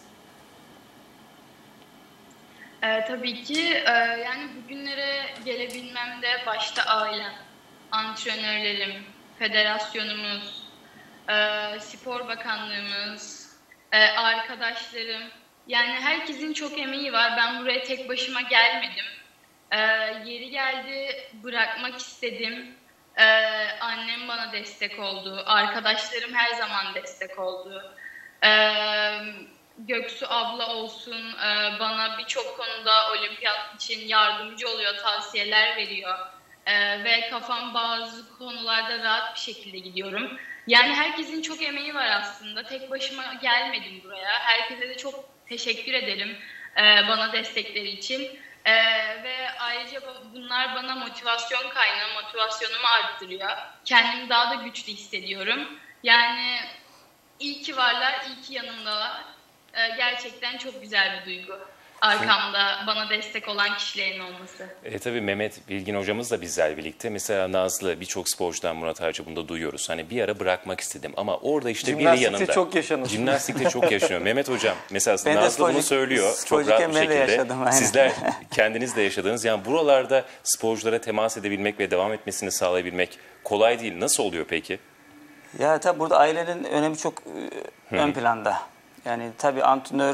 Ee, tabii ki e, yani bugünlere gelebilmemde başta ailem, antrenörlerim, federasyonumuz, e, spor bakanlığımız, e, arkadaşlarım, yani herkesin çok emeği var. Ben buraya tek başıma gelmedim. E, yeri geldi bırakmak istedim. E, annem bana destek oldu, arkadaşlarım her zaman destek oldu. Evet. Göksu abla olsun e, bana birçok konuda olimpiyat için yardımcı oluyor, tavsiyeler veriyor. E, ve kafam bazı konularda rahat bir şekilde gidiyorum. Yani herkesin çok emeği var aslında. Tek başıma gelmedim buraya. Herkese de çok teşekkür ederim e, bana destekleri için. E, ve ayrıca bunlar bana motivasyon kaynağı, motivasyonumu arttırıyor. Kendimi daha da güçlü hissediyorum. Yani iyi ki varlar, iyi ki yanımdalar. Gerçekten çok güzel bir duygu. Arkamda bana destek olan kişilerin olması. E, tabii Mehmet Bilgin hocamız da bizlerle birlikte. Mesela Nazlı, birçok sporcudan Murat Ağaca bunu da duyuyoruz. Hani bir ara bırakmak istedim ama orada işte biri yanında. Jimnastikte çok yaşanır. Jimnastikte çok yaşanıyor. Mehmet hocam mesela Ben de Nazlı bunu sporcu- söylüyor çok sporcu rahat bir kemerle şekilde. yaşadım, aynen. Sizler kendiniz de yaşadınız. Yani buralarda sporculara temas edebilmek ve devam etmesini sağlayabilmek kolay değil. Nasıl oluyor peki? Ya tabii burada ailenin önemi çok e, ön planda. Yani tabii antrenör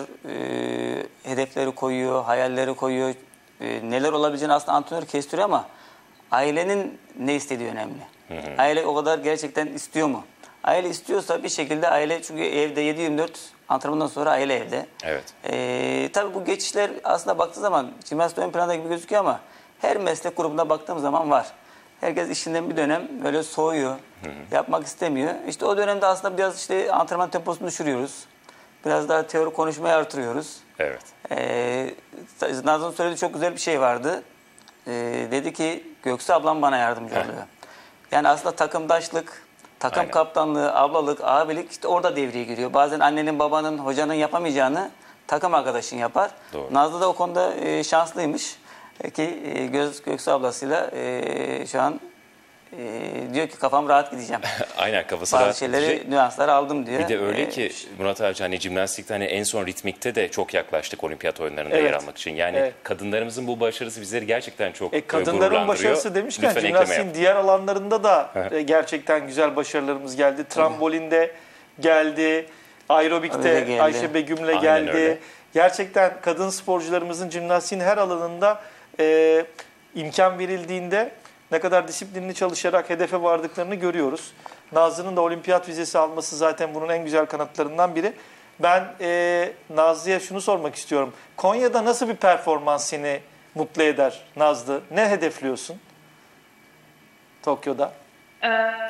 e, hedefleri koyuyor, hayalleri koyuyor. E, neler olabileceğini aslında antrenör kestiriyor ama ailenin ne istediği önemli. Hı hı. Aile o kadar gerçekten istiyor mu? Aile istiyorsa bir şekilde aile, çünkü evde yedi yirmi dört antrenmandan sonra aile evde. Evet. E, tabii bu geçişler aslında baktığı zaman jimnastik ön planda gibi gözüküyor ama her meslek grubunda baktığım zaman var. Herkes işinden bir dönem böyle soğuyor, hı hı. yapmak istemiyor. İşte o dönemde aslında biraz işte antrenman temposunu düşürüyoruz. Biraz daha teori konuşmayı artırıyoruz. Evet. Ee, Nazlı'nın söylediği çok güzel bir şey vardı. Ee, dedi ki Göksu ablam bana yardımcı oluyor. Yani aslında takımdaşlık, takım Aynen. kaptanlığı, ablalık, abilik işte orada devreye giriyor. Bazen annenin, babanın, hocanın yapamayacağını takım arkadaşın yapar. Doğru. Nazlı da o konuda e, şanslıymış. Ki e, Göz, Göksu ablasıyla e, şu an e, diyor ki kafam rahat gideceğim. Aynen, kafası Bazı rahat şeyleri, gidecek. nüansları aldım diyor. Bir de öyle E, ki Murat Arca, hani jimnastikte hani en son ritmikte de çok yaklaştık olimpiyat oyunlarında Evet. yer almak için. Yani Evet. kadınlarımızın bu başarısı bizleri gerçekten çok E, e, kadınların gururlandırıyor. başarısı demişken Lütfen ekleme jimnastiğin yap. diğer alanlarında da e, gerçekten güzel başarılarımız geldi. Trambolinde geldi, aerobikte Öyle geldi. Ayşe Begüm'le Aynen geldi. öyle. Gerçekten kadın sporcularımızın jimnastiğin her alanında e, imkan verildiğinde ne kadar disiplinli çalışarak hedefe vardıklarını görüyoruz. Nazlı'nın da olimpiyat vizesi alması zaten bunun en güzel kanıtlarından biri. Ben e, Nazlı'ya şunu sormak istiyorum. Konya'da nasıl bir performans seni mutlu eder Nazlı? Ne hedefliyorsun Tokyo'da? Ee,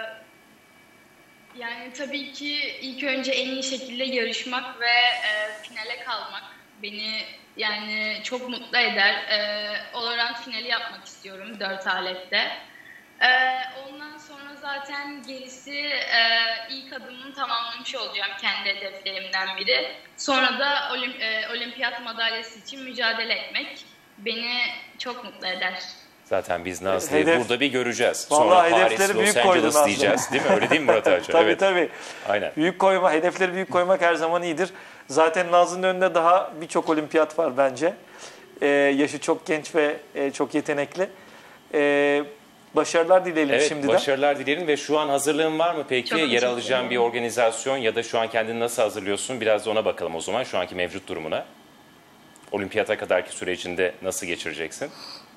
yani tabii ki ilk önce en iyi şekilde yarışmak ve e, finale kalmak beni yani çok mutlu eder. E, All-Around finali yapmak istiyorum dört alette. E, ondan sonra zaten gerisi e, ilk adımını tamamlamış olacağım, kendi hedeflerimden biri. Sonra da olim, e, olimpiyat madalyası için mücadele etmek beni çok mutlu eder. Zaten biz Nazlı'yı Hedef- burada bir göreceğiz. Vallahi Sonra Paris, hedefleri Los büyük koydu Angeles Nazlı. diyeceğiz değil mi? Öyle değil mi Murat Arca? Tabii Evet. tabii. Aynen. Büyük koyma, hedefleri büyük koymak her zaman iyidir. Zaten Nazlı'nın önünde daha birçok olimpiyat var bence. Ee, yaşı çok genç ve e, çok yetenekli. Ee, başarılar dileyelim Evet, şimdiden. başarılar dilerim ve şu an hazırlığın var mı peki? Çok Yer teşekkür alacağın bir ederim. organizasyon ya da şu an kendini nasıl hazırlıyorsun? Biraz da ona bakalım o zaman, şu anki mevcut durumuna. Olimpiyata kadarki sürecinde nasıl geçireceksin?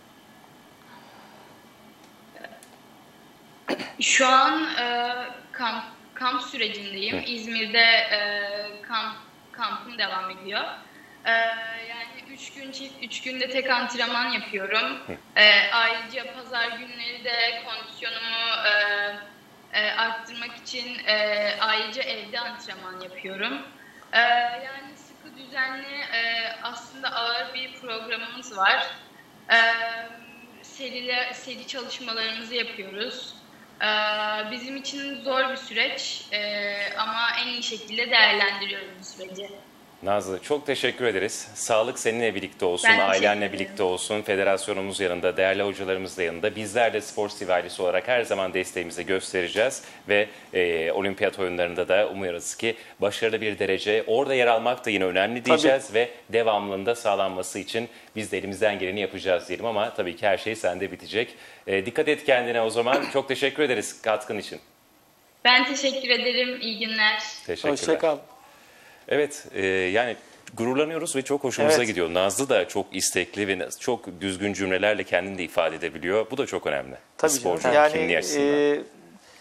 Şu an e, kamp kamp sürecindeyim. Hı. İzmir'de e, kamp kampım devam ediyor. E, yani üç gün çift, üç günde tek antrenman yapıyorum. E, ayrıca pazar günleri de kondisyonumu e, e, arttırmak için e, ayrıca evde antrenman yapıyorum. E, yani sıkı düzenli, e, aslında ağır bir programımız var. E, seriler, seri çalışmalarımızı yapıyoruz. Ee, bizim için zor bir süreç ee, ama en iyi şekilde değerlendiriyoruz bu süreci. Nazlı, çok teşekkür ederiz. Sağlık seninle birlikte olsun, Ben teşekkür ailenle ederim. birlikte olsun, federasyonumuz yanında, değerli hocalarımız da yanında. Bizler de Spor T V ailesi olarak her zaman desteğimizi göstereceğiz ve e, olimpiyat oyunlarında da umuyoruz ki başarılı bir derece, orada yer almak da yine önemli diyeceğiz ve devamlılığında sağlanması için biz de elimizden geleni yapacağız diyelim ama tabii ki her şey sende bitecek. E, dikkat et kendine o zaman. Çok teşekkür ederiz katkın için. Ben teşekkür ederim. İyi günler. Teşekkürler. Hoşça kal. Evet, e, yani gururlanıyoruz ve çok hoşumuza Evet. gidiyor. Nazlı da çok istekli ve çok düzgün cümlelerle kendini de ifade edebiliyor. Bu da çok önemli. Tabii Sporcu canım. Yani kimliği açısından. e,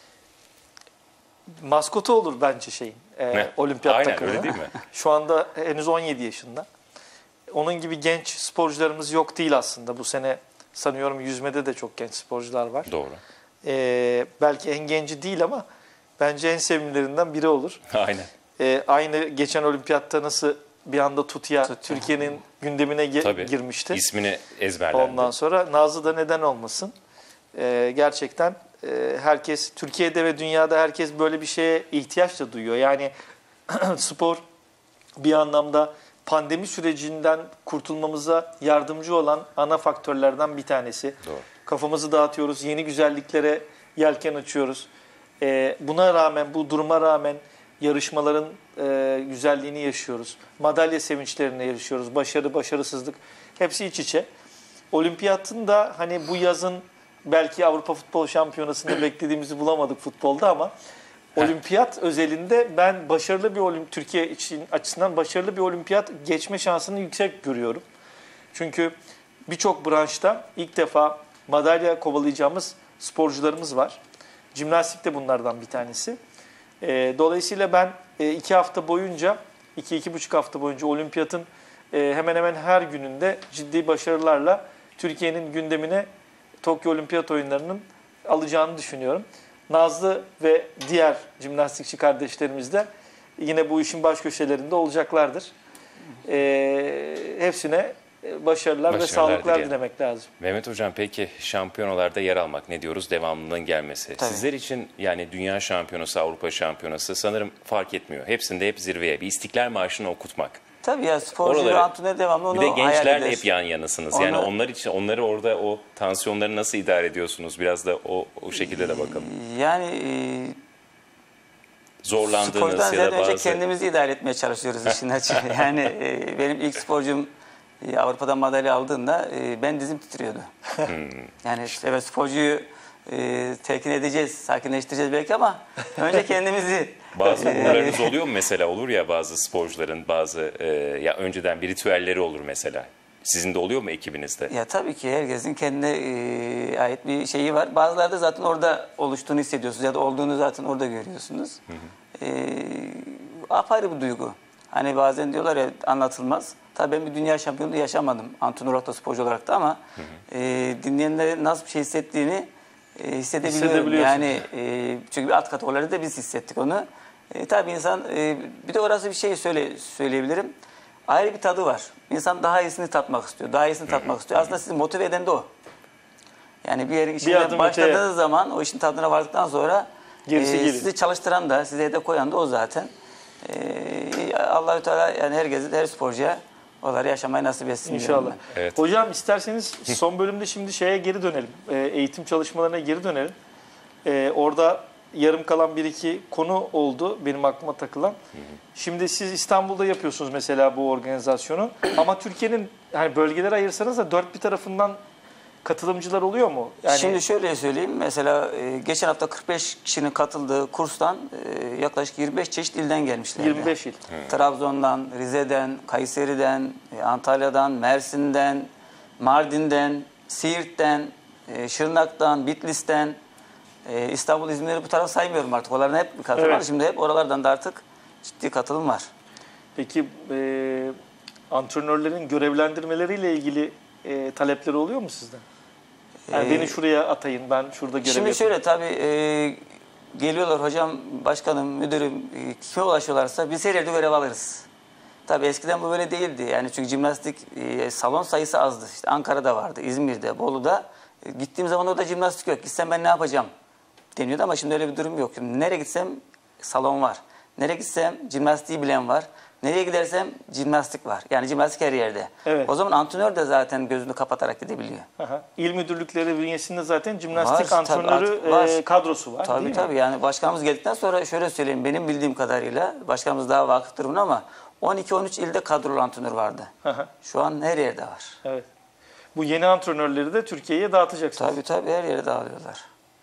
maskotu olur bence şeyin. E, Ne? olimpiyat Aynen, takımının. öyle değil mi? Şu anda henüz on yedi yaşında. Onun gibi genç sporcularımız yok değil aslında. Bu sene sanıyorum yüzmede de çok genç sporcular var. Doğru. E, belki en genci değil ama bence en sevimlilerinden biri olur. Aynen. E, aynı geçen olimpiyatta nasıl bir anda Tutya, Tutya. Türkiye'nin gündemine ge- Tabii. girmişti. İsmini ezberlendi. Ondan sonra Nazlı da neden olmasın. E, gerçekten e, herkes, Türkiye'de ve dünyada herkes böyle bir şeye ihtiyaç da duyuyor. Yani spor bir anlamda pandemi sürecinden kurtulmamıza yardımcı olan ana faktörlerden bir tanesi. Doğru. Kafamızı dağıtıyoruz, yeni güzelliklere yelken açıyoruz. Ee, buna rağmen, bu duruma rağmen yarışmaların e, güzelliğini yaşıyoruz. Madalya sevinçlerine yaşıyoruz. Başarı, başarısızlık hepsi iç içe. Olimpiyatın da hani bu yazın belki Avrupa Futbol Şampiyonası'nda beklediğimizi bulamadık futbolda ama olimpiyat özelinde ben başarılı bir olim Türkiye için açısından başarılı bir olimpiyat geçme şansını yüksek görüyorum. Çünkü birçok branşta ilk defa madalya kovalayacağımız sporcularımız var. Jimnastik de bunlardan bir tanesi. E, dolayısıyla ben e, iki hafta boyunca, iki iki buçuk hafta boyunca olimpiyatın e, hemen hemen her gününde ciddi başarılarla Türkiye'nin gündemine Tokyo Olimpiyat Oyunları'nın alacağını düşünüyorum. Nazlı ve diğer jimnastikçi kardeşlerimiz de yine bu işin baş köşelerinde olacaklardır. E, hepsine başarılar, Başarılar ve sağlıklar dileyelim. dilemek lazım. Mehmet Hocam, peki şampiyonalarda yer almak ne diyoruz? Devamlılığın gelmesi. Tabii. Sizler için yani dünya şampiyonası, Avrupa şampiyonası sanırım fark etmiyor. Hepsinde hep zirveye, bir İstiklal Marşı'nı okutmak. Tabii ya sporcu Oraları- ve antrenör devamlı onu Bir de hayal gençlerle eder. hep yan yanasınız. Yani Onu- onlar için onları orada o tansiyonları nasıl idare ediyorsunuz? Biraz da o o şekilde de bakalım. Yani e, Zorlandığınız spordan ya da ziyade önce bazı kendimizi idare etmeye çalışıyoruz işin açığı. Yani e, benim ilk sporcum e, Avrupa'dan madalya aldığında e, ben dizim titriyordu. Yani işte evet sporcuyu e, telkin edeceğiz, sakinleştireceğiz belki ama önce kendimizi bazı e, uğurlarınız oluyor mu mesela? Olur ya bazı sporcuların bazı e, ya önceden bir ritüelleri olur mesela. Sizin de oluyor mu ekibinizde? Ya tabii ki herkesin kendine e, ait bir şeyi var. Bazıları da zaten orada oluştuğunu hissediyorsunuz ya da olduğunu zaten orada görüyorsunuz. Hı hı. E, apayrı bir duygu. Hani bazen diyorlar ya anlatılmaz. Tabii ben bir dünya şampiyonluğu yaşamadım antrenör olarak da sporcu olarak da ama hı hı. E, dinleyenlerin nasıl bir şey hissettiğini e, hissedebiliyorum. Yani e, çünkü bir alt kategoride de biz hissettik onu. E, tabii insan e, bir de orası bir şey söyle söyleyebilirim. Ayrı bir tadı var. İnsan daha iyisini tatmak istiyor. Daha iyisini tatmak istiyor. Aslında sizi motive eden de o. Yani bir yerin işine başladığınız öteye. zaman o işin tadına vardıktan sonra e, sizi çalıştıran da size hedef koyan da o zaten. E, Allah-u Teala yani herkese, her sporcuya onları yaşamayı nasip etsin. İnşallah. Evet. Hocam isterseniz son bölümde şimdi şeye geri dönelim. E, eğitim çalışmalarına geri dönelim. E, orada yarım kalan bir iki konu oldu benim aklıma takılan. Hı hı. Şimdi siz İstanbul'da yapıyorsunuz mesela bu organizasyonu. Ama Türkiye'nin yani bölgelere ayırsanız da dört bir tarafından katılımcılar oluyor mu? Yani... Şimdi şöyle söyleyeyim. Mesela e, geçen hafta kırk beş kişinin katıldığı kurstan e, yaklaşık yirmi beş çeşit ilden gelmişler. yirmi beş il. Hı. Trabzon'dan, Rize'den, Kayseri'den, e, Antalya'dan, Mersin'den, Mardin'den, Siirt'ten, e, Şırnak'tan, Bitlis'ten, e, İstanbul, İzmir'i bu tarafı saymıyorum artık. Onların hep katılım var. Evet. Şimdi hep oralardan da artık ciddi katılım var. Peki e, antrenörlerin görevlendirmeleriyle ilgili e, talepleri oluyor mu sizden? Yani ee, beni şuraya atayın, ben şurada görev şimdi yapayım. Şimdi şöyle tabii e, geliyorlar hocam, başkanım, müdürüm, e, kime ulaşıyorlarsa biz her yerde görev alırız. Tabii eskiden bu böyle değildi. Yani çünkü jimnastik e, salon sayısı azdı. İşte Ankara'da vardı, İzmir'de, Bolu'da. E, gittiğim zaman orada jimnastik yok. Gitsem ben ne yapacağım deniyordu ama şimdi öyle bir durum yok. Şimdi nereye gitsem salon var. Nereye gitsem jimnastiği bilen var. Nereye gidersem jimnastik var. Yani jimnastik her yerde. Evet. O zaman antrenör de zaten gözünü kapatarak gidebiliyor. Aha. İl müdürlükleri bünyesinde zaten jimnastik var, antrenörü var. E, kadrosu var. Tabii tabii. Mi? Yani başkanımız geldikten sonra şöyle söyleyeyim. Benim bildiğim kadarıyla başkanımız daha vakıftır buna ama on iki on üç ilde kadrolu antrenör vardı. Aha. Şu an her yerde var. Evet. Bu yeni antrenörleri de Türkiye'ye dağıtacaksınız. Tabii tabii her yere dağılıyorlar.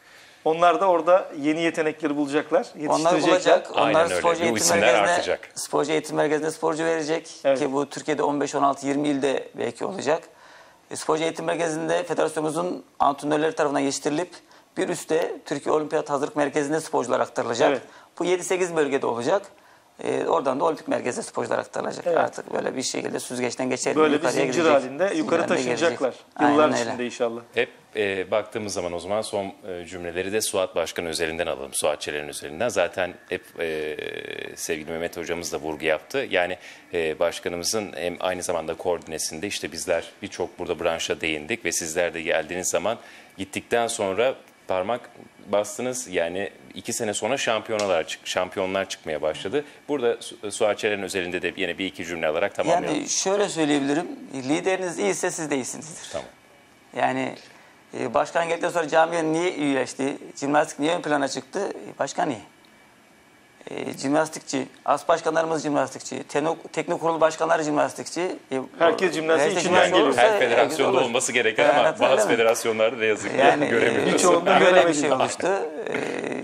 Onlar da orada yeni yetenekleri bulacaklar, Onlar bulacak. Onlar sporcu eğitim merkezine, sporcu eğitim merkezine sporcu verecek. Evet. Ki bu Türkiye'de on beş on altı yirmi ilde belki olacak. E, sporcu eğitim merkezinde federasyonumuzun antrenörleri tarafından yetiştirilip bir üstte Türkiye Olimpiyat Hazırlık Merkezi'nde sporcular aktarılacak. Evet. Bu yedi sekiz bölgede olacak. E, oradan da olimpik merkeze sporcular aktarılacak. Evet. Artık böyle bir şekilde süzgeçten geçer. Böyle bir zincir gidecek. halinde yukarı taşınacaklar. Yıllar Aynen içinde öyle. inşallah. Hep e, baktığımız zaman o zaman son e, cümleleri de Suat Başkan üzerinden alalım. Suat Çeler'in üzerinden. Zaten hep e, sevgili Mehmet hocamız da vurgu yaptı. Yani e, başkanımızın hem aynı zamanda koordinesinde işte bizler birçok burada branşa değindik ve sizler de geldiğiniz zaman gittikten sonra parmak bastınız. Yani iki sene sonra şampiyonalar çık, şampiyonlar çıkmaya başladı. Burada Su Suat Çeler'in özelinde de yine bir iki cümle alarak tamamlayalım. Yani şöyle söyleyebilirim. Lideriniz iyiyse siz de iyisinizdir. Tamam. Yani e, başkan geldikten sonra camia niye iyileşti? Jimnastik niye ön plana çıktı? E, başkan iyi. E, jimnastikçi, as başkanlarımız jimnastikçi, teknik kurul başkanları jimnastikçi. E, herkes jimnastik içinden geliyor. Her federasyonda olması gereken ama yani, bazı federasyonlarda da yazık ki yani, göremiyoruz. Hiç onda böyle bir şey oluştu. E,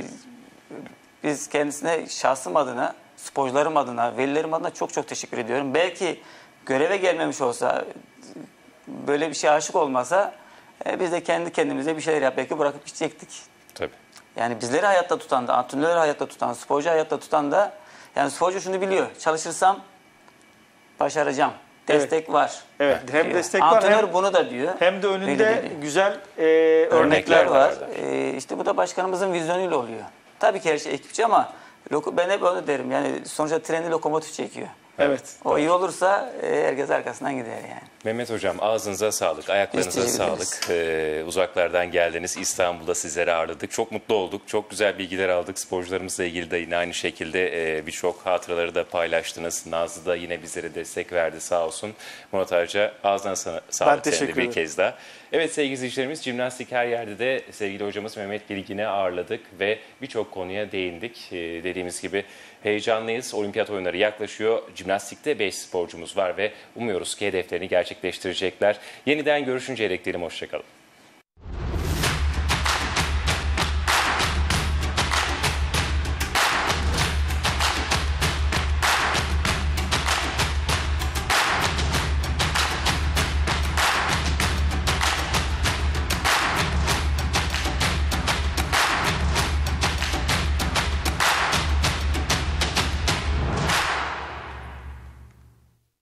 biz kendisine şahsım adına, sporcularım adına, velilerim adına çok çok teşekkür ediyorum. Belki göreve gelmemiş olsa, böyle bir şeye aşık olmasa e, biz de kendi kendimize bir şeyler yap belki bırakıp gidecektik. Tabii. Yani bizleri hayatta tutan da, antrenörleri hayatta tutan, sporcu hayatta tutan da, yani sporcu şunu biliyor, çalışırsam başaracağım. Destek evet. var. Evet, hem diyor. destek Antrenör var hem, bunu da diyor. Hem de önünde güzel e, örnekler, örnekler var. E, işte bu da başkanımızın vizyonuyla oluyor. Tabii ki her şey ekipçi ama ben hep öyle derim. Yani sonuçta treni lokomotif çekiyor. Evet. O iyi olursa e, herkes arkasından gider yani. Mehmet Hocam ağzınıza sağlık, ayaklarınıza Biz teşekkür sağlık. Ee, uzaklardan geldiniz, İstanbul'da sizleri ağırladık. Çok mutlu olduk, çok güzel bilgiler aldık. Sporcularımızla ilgili de yine aynı şekilde e, birçok hatıraları da paylaştınız. Nazlı da yine bizlere destek verdi sağ olsun. Murat Arca ağzına sa- sağlık teşekkür senin de bir ederim. kez daha. Evet sevgili izleyicilerimiz, Jimnastik Her Yerde de sevgili hocamız Mehmet Bilgin'i ağırladık ve birçok konuya değindik. Ee, dediğimiz gibi heyecanlıyız. Olimpiyat oyunları yaklaşıyor. Jimnastikte beş sporcumuz var ve umuyoruz ki hedeflerini gerçekleştirecekler. Yeniden görüşünceye dek diyelim, hoşçakalın.